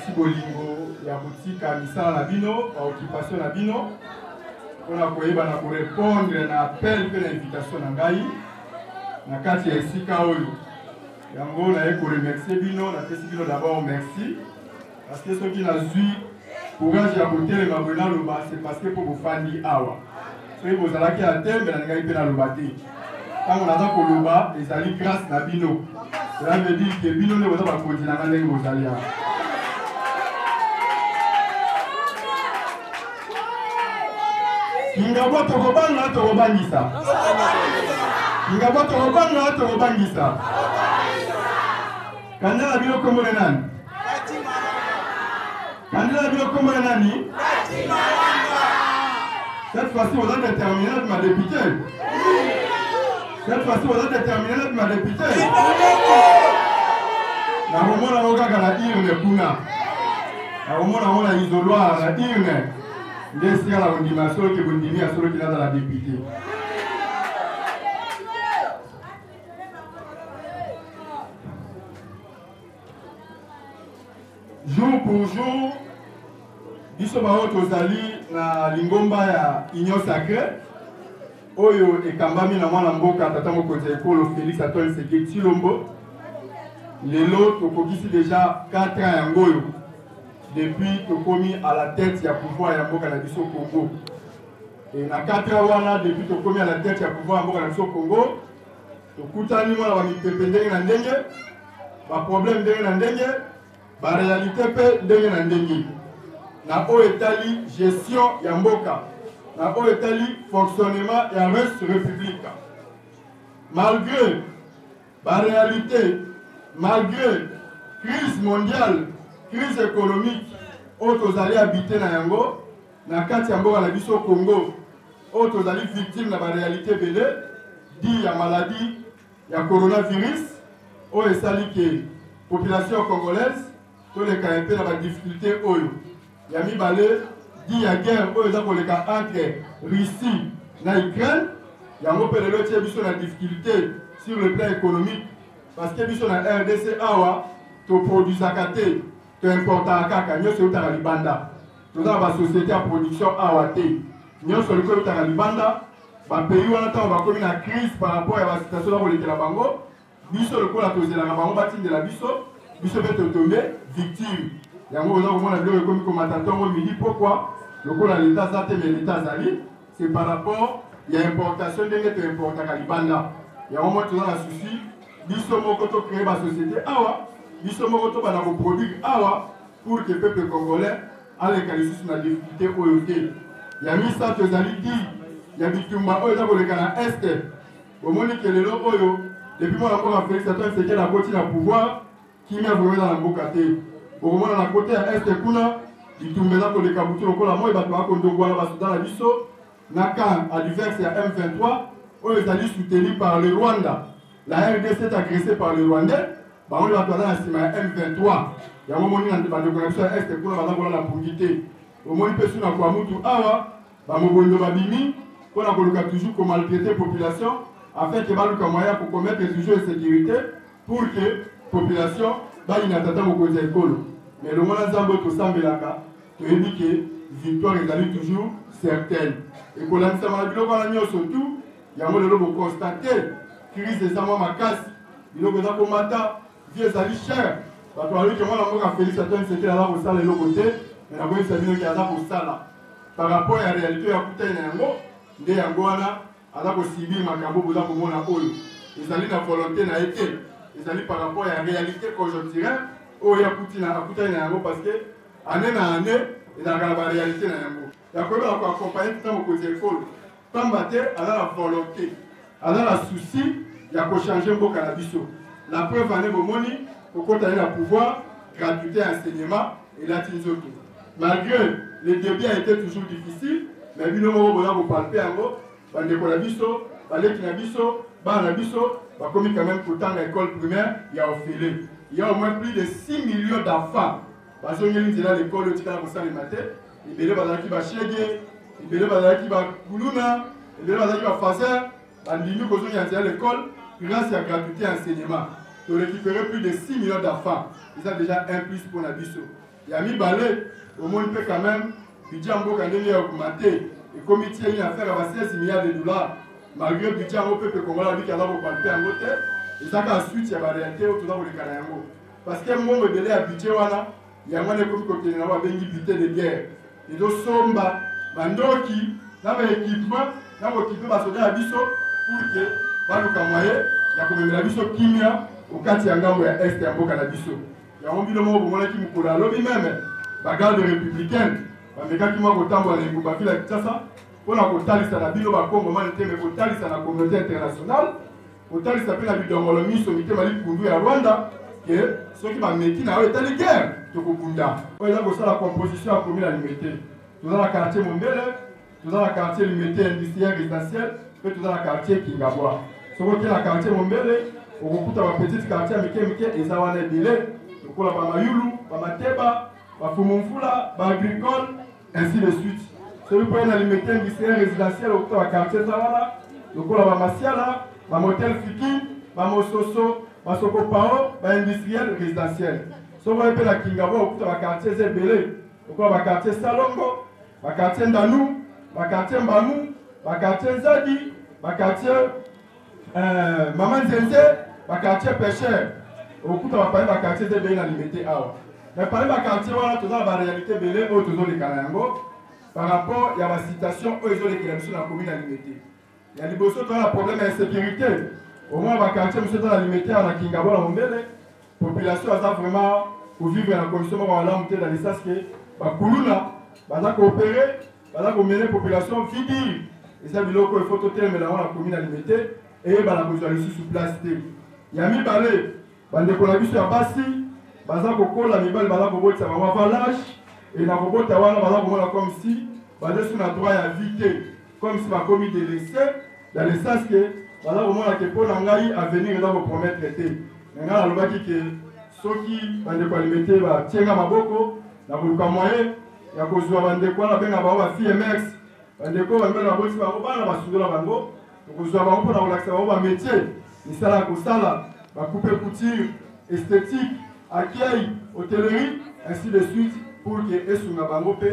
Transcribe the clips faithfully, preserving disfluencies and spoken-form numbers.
napesi bolingo ya kotika misala na bino ba occupation na bino mpona koyeba na korépondre na appel mpe na invitation na ngai na kati ya esika oyo yango naye koremercie bino napesi bino d'abord merci parce que soki nazwi courage ya kotelema boye naloba c'est parce que mpo bofandi awa soki bozalaki ya tembe na ngai mpe naloba te ntango naza koloba ezali grâce na bino. Cela veut dire que bino ne boza bakonzi na nga ndenge bozali awa. Ingabo tokobanga tokobangisa. Ingabo tokobanga tokobangisa. Kandela bino kombo na nani? Kandela bino kombo na nani? Cette fois-ci, vous êtes déterminé d'être ma députée. Cette fois-ci, vous êtes déterminé d'être ma députée. Na romo na roga na irne kuna. Na romo na roga isoloir na irne. Ndesi ala ondima solo ke bondimi a solo ki na la députée. Jour pour jour, biso bao tozali na lingomba ya Union Sacrée. Oyo ekambami na mwana mboka tata mokonzi ya ekolo Félix Antoine Tshisekedi Tshilombo. Lelo tokokisi déjà quatre ans ya ngoyo depuis tokomi à la tête ya pouvoir ya mboka na biso Congo. Et na quatre ans wana depuis tokomi à la tête ya pouvoir ya mboka na biso Congo, tokutani mwana ba mipepe ndenge na ndenge, ba problème ndenge na ndenge, ba réalité pe ndenge na ndenge. Na oyo etali gestion ya mboka. Na oyo etali fonctionnement ya reste république. Malgré la réalité, malgré crise mondiale, crise économique, autres allaient habiter na yango, na kati ya mboka na biso Congo, autres allaient victimes de la réalité belé, dit ya maladie, ya coronavirus, oyo esali que population congolaise, tous les cas un peu la difficulté oyo. Ya mibale dit ya guerre oyo eza koleka entre Russie na Ukraine, yango pe lelo tie biso na difficulté sur le plan économique parce que biso na R D C awa to produisaka te to importaka kaka nyonso eutaka libanda. Toza ba société ya production awa te nyonso liko eutaka libanda. Bapays wana ntango bakomi na crise par rapport ya basituation bakolekela bango, biso lokola tozelaka bango batindela biso biso mpe totombe victime. Yango oza komona biloko ekomi komata ntongo midi. Pourquoi? Lokola l'état za te mais l'état zali, c'est par rapport ya importation ndenge to importaka libanda. Yango mo toza na souci biso moko to créer ba société awa, biso moko to bana ko produire awa pour que peuple congolais aleka lisusu na difficulté oyo te. Ya misa tozali di ya bitumba oyo za koleka na este. Omoni ke lelo oyo depuis moi encore Félix Antoine Tshisekedi la koti na pouvoir qui m'a vraiment dans la mboka te. Omona na côté ya este kuna bitumbeza koleka butu lokola moi bato bakondongwa na basudan na biso na camp adverse ya M vingt-trois oyo ezali soutenu par le Rwanda. La R D C est agressée par le Rwandais. Bango bato baza na nsima ya M vingt-trois. Yango moni na bandeko na biso ya este kuna baza kolala pungi te. Omoni mpe suna kwa mutu awa bamobondo babimi mpona koluka toujours komaltraiter population afin ke baluka moyen ko commettre toujours insécurité pour que population bayina tata mokonzi ya ekolo. Mais le monde nzambe tosambelaka toyebi ke victoire ezali toujours certaine. Ekolandisama na biloko wana nyonso tu yango lelo bokonstate crise eza mwa makasi, biloko eza komata, vie ezali cher. Bato baloki mwana mboka Félix Antoine Tshisekedi aza kosala eloko te, me nakoyebisa bino ke aza kosala par rapport ya réalité ya kutani na yango nde yango wana aza kosibir makambo boza komona oyo ezali na volonté na ye te, ezali par rapport ya réalité conjoncturelle oyo akutina akutani na yango parce que année na année ezalaka na baréalité na yango yakoyebaka koaccompagne tuta mokonzi ya ekolo pamba te aza na volonté aza na souci ya kochange mboka na biso. La preuve ane bomoni kokotani na pouvoir gratuité ya enseignement elati nzoto. Malgré le début a été toujours difficile, mais bino moko boza kopalpe yango bandeko na biso baleki na biso bana na biso bakomi quand même kotanga école primaire ya ofele. Il y a au moins plus de six millions d'enfants bazongeli nzela l'école oyo tikala kosalema te. Ebele bazalaki bashege, ebele bazalaki bakuluna, ebele bazalaki bafaser bandimi kozongia nzela l'école grâce à gratuité enseignement. To récupérer plus de six millions d'enfants. C'est déjà un plus pour la biso. Il y a mis balai, au moins il peut quand même, budget en Boka Ndenge a augmenté. Et comme il tient une affaire à seize milliards de dollars, malgré le budget en peuple congolais, il y a un palpé en côté, et ça a suite, il y a la réalité autour de l'Ekanayango. Parce que moi, je me à budget, il y a un côté de budget de guerre. Et donc, Somba, Bandoki, dans l'équipement, dans l'équipement, va sauter à Bisso pour que, dans le Kamoye, il y a comme la Bisso Kimia, au Katiangambo et Est et à Boka Bisso. Il y a un peu de mots pour moi qui me coule à l'objet même, bagarre de républicaine. Les gars qui m'ont autant pour les Boubaki, la Kitsasa, pour la Kotalisa, la Bilo Bako, moment de thème, Kotalisa, la communauté internationale, Kotalisa, la Bidomolomi, Somité, Mali, Kundu et Rwanda, que ceux qui m'ont mis dans les guerres, Tokokunda. Il y a la composition à commune à limiter. Tout dans le quartier Mombele, tout dans le quartier limité industriel résidentiel, et tout dans le quartier Kingabois. Ce qui est le quartier Mombele, on recoupe un petit quartier Mike Mike et Zawane Dile, le Kola Bamayulu, Bamateba, Bafumunfula, Bagricole, ainsi de suite. Celui qui est limité industriel résidentiel au quartier Zawana, le Kola Bamasiala, Bamotel Fiki, Bamososo, Basokopao, industriel résidentiel. Ce qui est la Kingabois au quartier Zebele, le quartier Salongo, le quartier Ndanou, le quartier Mbamou, le quartier Zadi, le quartier euh, Maman Zenze, le quartier Pêcheur. Au coup, on va parler du quartier de Bénin limité à. Mais parler du quartier, on a toujours la réalité Bélé, au toujours les Kanayango, par rapport à la situation où ils ont les créations dans la commune limité. Il y a des bosses qui ont un problème d'insécurité. Au moins, le quartier, monsieur, dans la limité à la Kingabo, la Mombele, la population a vraiment pour vivre dans la condition où on a monté dans les sas que, la Koulouna, on a coopéré, on a mené la population fidèle. Et ça, il faut tout terme dans la commune limité et on a besoin ici sur place. Il y a mis balai. Bande kolabisi ya basi baza kokola mibali baza kobotisa bango avalage et na kobota wana baza komona comme si baza sur na droit ya vie comme si bakomi délaissé dans le sens que baza komona ke mpo na ngai avenir eza kopromettre te me ngai nalobaki ke soki bandeko alimete batienga maboko na koluka moyen ya kozwa bandeko wana benga bango ba F M X bandeko bamibali babotisi bango bana basundola bango tokozwa bango mpona kolakisa bango bamétier misala ya kosala couper couture, esthétique, accueil, hôtellerie, ainsi de suite, pour que les gens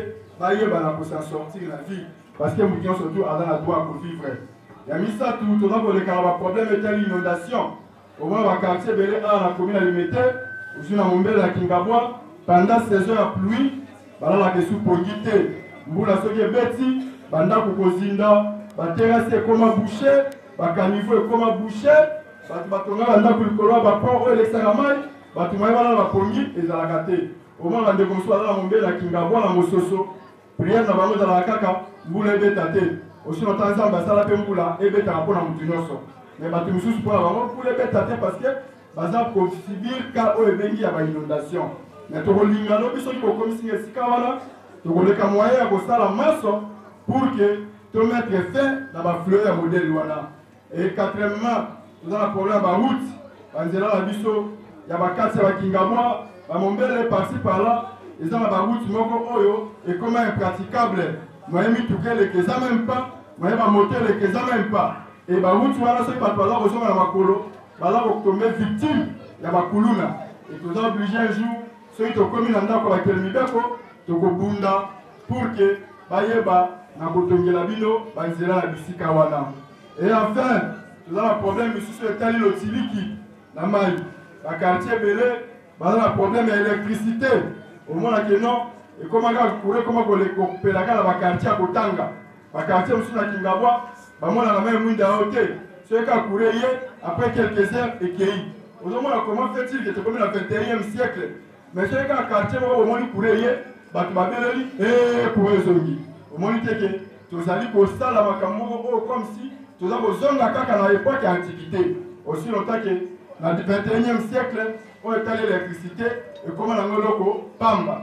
puissent s'en sortir la vie. Parce que nous avons surtout à la droit pour vivre. Il y a mis ça tout, tout le problème était l'inondation. Au moins, le quartier Bélé A, la commune alimentaire, aussi dans mon bel à Kingabois, pendant ces heures de pluie, voilà la question pour guider. Mboula soki beti, banda kukozinda, ba terrasse comme boucher, ba caniveau comme boucher. Batu batonga banda kulikolo ba pont o elekisaka mai batu mai bana bapongi ezalaka te au moins bande comme ça la mombele la Kingabo na mososo prière na bango ezalaka kaka mbula ebeta te aussi longtemps nzambe asala mpe mbula ebetaka mpona motu nyonso mais batu mosusu mpona bango mbula ebeta te parce que baza kosubir ka oyo ebengi ya bainondation mais tokolinga lobi soki bokomisi esika wana tokoleka moyen ya kosala maso pour que tomettre fin na bafleur ya modèle wana et quatrièmement nous avons un problème de route. Nous avons un biso, il y a un quartier de Kingabois, Mombele par-ci par-là, ils ont une route Moko et comment impraticable. Moi, je suis tout les que ça même pas, moi, je vais monter les que ça même pas. Et la route, voilà, c'est pas là, on va Makolo, là, on tomber victime, il y a Makuluna. Et nous avons obligé un jour, ceux qui ont commis un accord avec le Mibeko, de Bunda, pour que, Bayeba, Nakotongela Bino, Banzela, Bisikawana. Et enfin, nous avons un problème ici sur le Tali Lotiliki, la maille. La quartier Bélé, nous avons un problème d'électricité. Au moins, là, non. Et comment on peut comment on peut la dans le quartier à Kotanga. Le quartier aussi na Kingabois, nous avons la même mine d'Aoté. Ceux qui ont couru après quelques heures et qui aujourd'hui, comment fait-il que c'est comme le vingt et unième siècle. Mais ceux qui ont un quartier, au moins, ils couraient, ils ont et pour eux, au moins, ils étaient tous allés pour ça, comme si nous avons besoin de l'époque de l'Antiquité. Aussi longtemps que dans le vingt et unième siècle, on a étalé l'électricité et comment on a mis Pamba.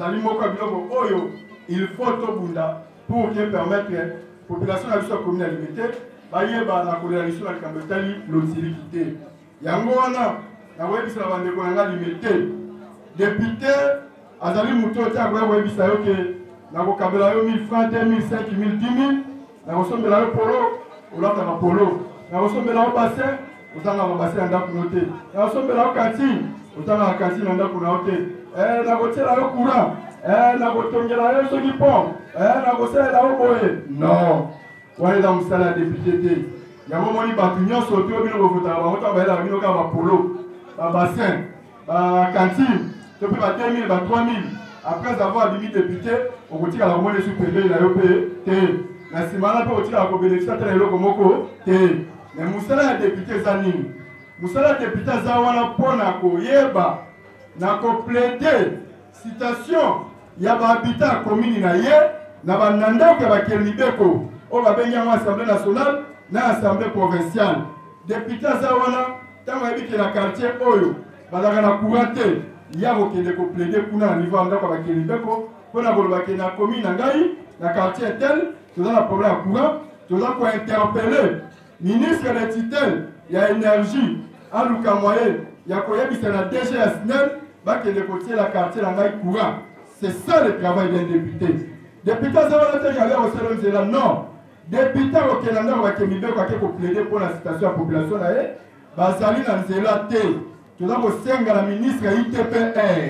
Il faut tout bunda pour permettre la population de la commune limitée de la coalition de la l'autilité. Yangoana, la webisa la bande konanga limité. Député, Azali Moutote a quoi webisa yoke, na kokabela yo mille francs, deux mille, cinq mille, dix mille, na kosombela yo polo. Nous avons polo. Nous avons un bassin, nous avons un bassin en noté. Nous avons un cantine, autant la cantine on a pour la eh na côté la courant eh na côté la yo soki pont eh na côté la boye non wale dans musala député ya momoni batunyo soto bino ko vota ba mota ba la bino ka ba polo ba bassin ba cantine to pe ba deux mille ba trois mille après avoir demi député on continue à la moindre sous-préfet na yo pe te na simana pe otila ko bénéficier tele loko moko te mais musala député zanini musala député za wana pona ko yeba na ko plaider citation ya ba habitat commune na ye na ba nanda ko ba kelibeko o ba benga en assemblée nationale na assemblée provinciale député za wana tama habite na quartier oyo bazaka na courante ya ko kende ko plaider kuna na niveau anda ko ba kelibeko pona ko ba kena commune na ngai na quartier tel tout un problème à courant tout ça pour interpeller ministre de tutelle il y a énergie à Luka Moye il y a quoi il y a D G S N E L bah qui est le côté la quartier la ngai courant c'est ça le travail d'un député député ça va être j'avais au salon de la non député au Canada va que mibe quoi que plaider pour la situation de la population là eh bah sali na nzela te tout ça pour senga la ministre I T P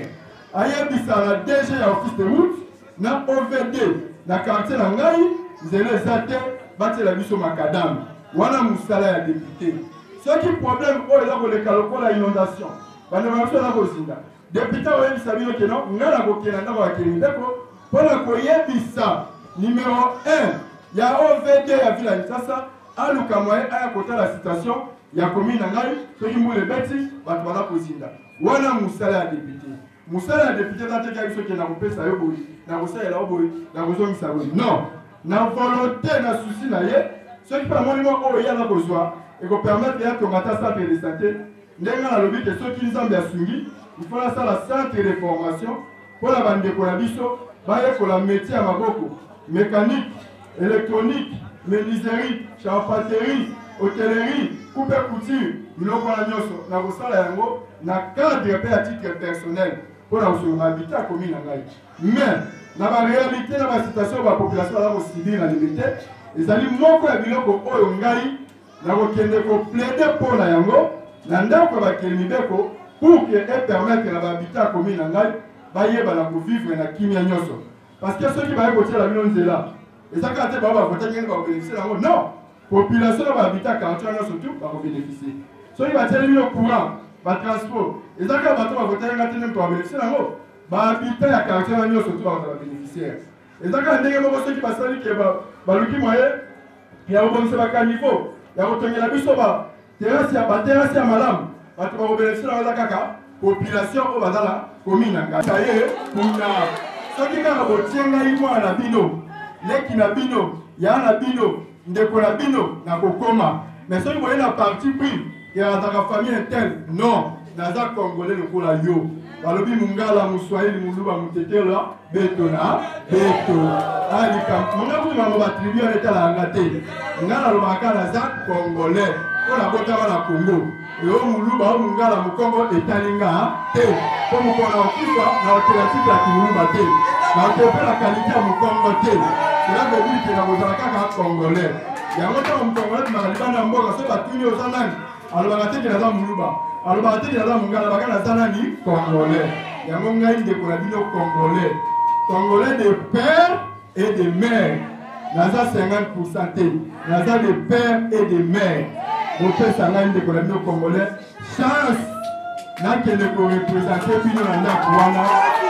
R ayebisa la D G ya office de route na O V D na quartier la ngai nzela zate bati la biso makadam wana musala ya député ce qui problème o eza ko le kaloko la inondation bana baso na ko zinda député o yebisa bino ke non ngala ko kena ndako ya kelindeko pona ko yebisa numéro un ya O V D ya village sasa aluka moye aya kota la citation ya commune na ngai ce qui mule beti bato bana ko zinda wana musala ya député musala ya député na teka biso ke na ko pesa yo boyi na ko sala yo boyi na ko zongisa boyi non na volonté na souci na ye ce qui par monument o ya na kozwa et ko permettre ya to ngata centre de santé ndenga na lobi ke soki nzambe asungi il faut la sala centre de formation pour la bande ko la biso ba ye ko la métier à maboko mécanique électronique menuiserie charpenterie hôtellerie coupe couture biloko na nyoso na kosala yango na cadre pe à titre personnel pour la so habitat commune na ngai mais na ba réalité na ba situation ba population la ko civile na limité ezali moko ya biloko oyo ngai na ko kende ko plaider pour la yango na ndako ba kelmibeko pour que et permettre na ba habitat commune na ngai ba yeba na ko vivre na kimia nyoso parce que ceux qui ba ko tiela bino nzela ezaka te ba ba voter ngeni ba bénéficier yango non population ba habitat quartier nyoso surtout ba ko bénéficier ceux qui ba tiela bino courant ba transport ezaka ba to ba voter ngati nem to ba bénéficier yango ba habitat ya quartier nyoso surtout ba ba bénéficiaire ezaka ndenge moko ceux qui ba sali ke ba ba luki moye ya obonse ba caniveau ya kotongela biso ba terrasse ya ba terrasse ya malamu bato ba bénéficier na kaka population o bazala commune nga ye kuna soki kaka botienga imwa na bino leki na bino ya na bino ndeko na bino na kokoma mais soki boye na parti pris ya ataka famille interne non naza congolais lokola yo balobi mungala muswahili muluba mutetela beto na beto alika munga kuti mambo batribu ya leta la ngate ngala lobaka naza congolais ona botama na Congo yo muluba o mungala mukongo etalinga te ko mukona okifa na alternative ya kimuluba te na otepela kalita mukongo te cela veut dire que na bozala kaka congolais yango ta mukongolais makalibana mboka so batuni ozanani alobaka te ke naza muluba alobaka te ke naza mungala baka naza nani congolais yango ngai ndeko na bino congolais congolais de père et de mère naza cinquante pour cent te naza de père et de mère bopesa ngai ndeko na bino congolais chance nakende korepresente bino na ndako wana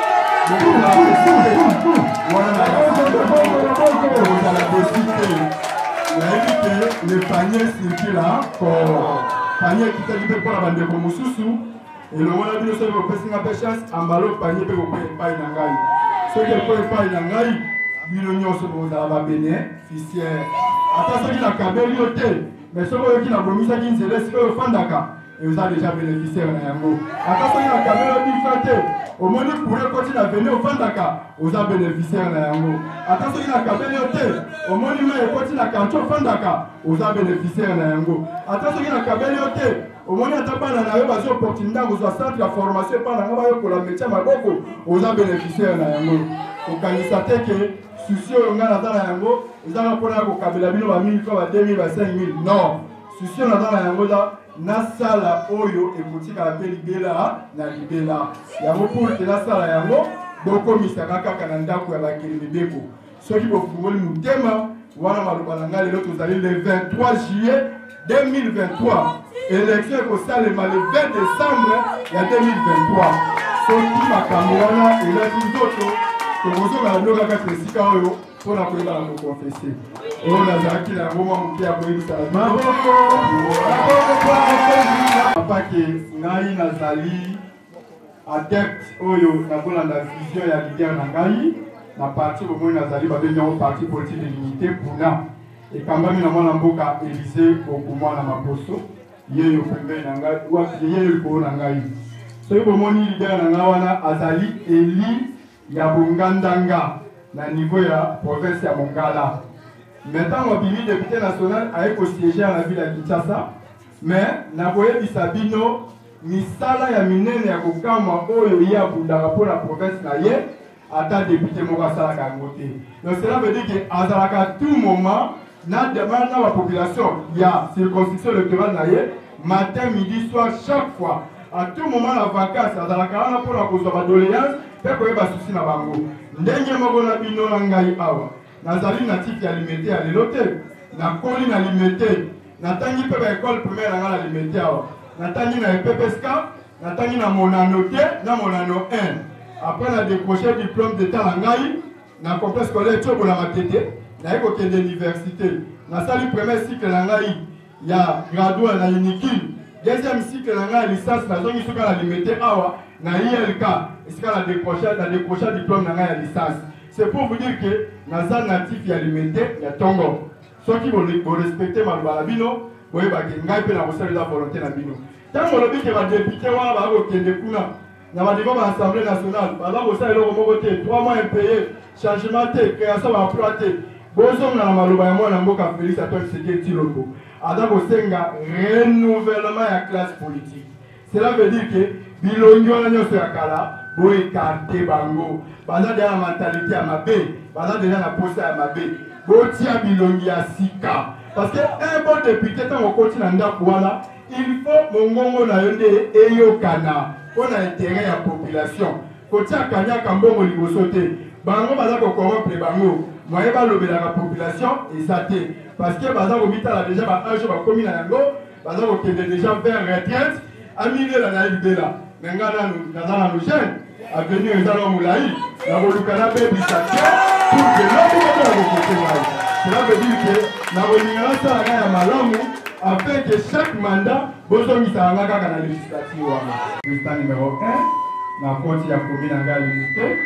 wana ozala desite nayebi te le panier circule encore panier ekitaki mpe mpona bandeko mosusu elongo na bino soki bopesinga mpe chance ambalo panier mpe kokoya epai na ngai soki ekoya epai na ngai bino nyonso bozala babénéficiaire ata soki nakabeli yo te mais soki oyoki nabomisaki nzela esika oyo ofandaka oza déjà bénéficiaire na yango ata soki nakabeli yo bifa te omoni courant ekoti na veni ofandaka oza bénéficiaire na yango ata soki nakabeli yo te omoni mai ekoti na quartier ofandaka oza bénéficiaire na yango ata soki nakabeli yo te omoni ata bana na yo bazwi opportunité ya kozwa centre ya formation epai na nga bayokola métier maboko oza bénéficiaire na yango kokanisa te ke susi oyo ngai naza na yango ezaka mpona ya kokabela bino ba mille fois ba deux mille ba cinq mille non susi oyo naza na yango eza na sala oyo ekotika pe libela na libela yango pour que la sala yango bokomisaka kaka na ndako ya bakili mibeko soki bofungoli motema wana maloba na ngai lelo tozali le vingt-trois juillet deux mille vingt-trois élection ekosalema le vingt décembre ya deux mille vingt-trois soki makambo wana elati nzoto tokozongala bino kaka te esika oyo mpona koyeba na kokonfese oyo nazalaki na yango mwa moke ya koyebisala bino apake ngai nazali adepte oyo nakolanda vision ya leader na ngai na parti bomoi nazali babengi yango parti politique de l'unité puna ekambami na mwana mboka Élysée Bokumwa na Maposo yeyo pembeni na ngai yeyo likolo na ngai soki bomoni leader na ngai wana azali eli ya bongandanga na niveau ya province ya Mongala mais ntango abimi député national aye kosiéger na ville ya Kinshasa mais nakoyebisa bino misala ya minene ya kokamwa oyo ye abundaka mpo na province na ye ata député moko asalaka yango te. Donc cela veut dire que azalaka à tout moment na demande na population ya circonscription électorale na ye matin midi soir chaque fois à tout moment la vacances azalaka wana mpona kozwa badoléance mpe koyeba susi na bango ndenge moko na bino na ngai awa nazali natif ya limete ya lelo te nakoli na limete natangi mpe baekole primaire na ngai na limete awa natangi na epepska natangi na monano te na monano un après la décroché diplôme d'état na ngai na complexe scolaire tiobo na matete naye kokende université nasali premier cycle na ngai ya graduat na unikil deuxième cycle na ngai ya licence nazongi soka na limete awa na I L K esika na décroché na décroché diplôme na ngai ya licence. C'est pour vous dire que naza natif ya limete ya tongo soki bo respecter maloba na bino boyebaki ngai mpe na kosalela volonté na bino ntango olobi ke badepute wana bakokende kuna na badeko ba assemblée nationale baza kosala eloko moko te trois mois impayé changement te création baemploi te bozonga na maloba ya mwana mboka Félix Antoine Tshisekedi Tshilombo aza kosenga renouvellement ya classe politique. Cela veut dire que bilongi wana nyonso ya kala boekarte bango baza deja na mentalité ya mabe baza deja na posa ya mabe botia bilongi ya sika parce que un bon député ntango okoti na ndako wana il faut mongongo na yo nde eyokana mpona intérêt ya population kotia kanyaka mbongo liboso te bango baza kocorrompre bango moye balobelaka population eza te parce que baza komitala deja baage bakomi na yango baza kokende deja vers retraite aminela na ye libela me nga nanu naza nanu jeune avenir eza na molai nakoluka nabebisa te pour que nobokona kokote ngai. Cela veut dire que nakolinga nasala ngai ya malamu afin que chaque mandat bozongisa nga kaka na législative wana. Président numéro un na koti ya commune na ngai limite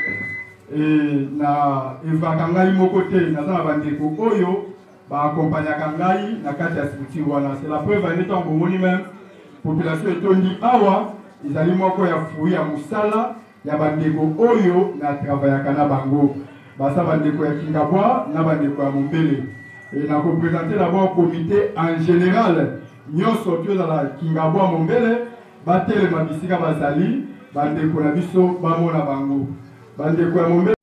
e na evaka ngai moko te naza na bandeko oyo baakompagnaka ngai na kati ya structure wana. C'est la preuve ane ntango bomoni même population etondi awa ezali moko ya fruit ya mosala ya bandeko oyo na travaillaka na bango basa bandeko ya Kingabwa na bandeko ya Mombele. Et na représenter d'abord comité en général nyonso tozala Kingabwa Mombele batelema bisika bazali bandeko na biso bamona bango bandeko ya Mombele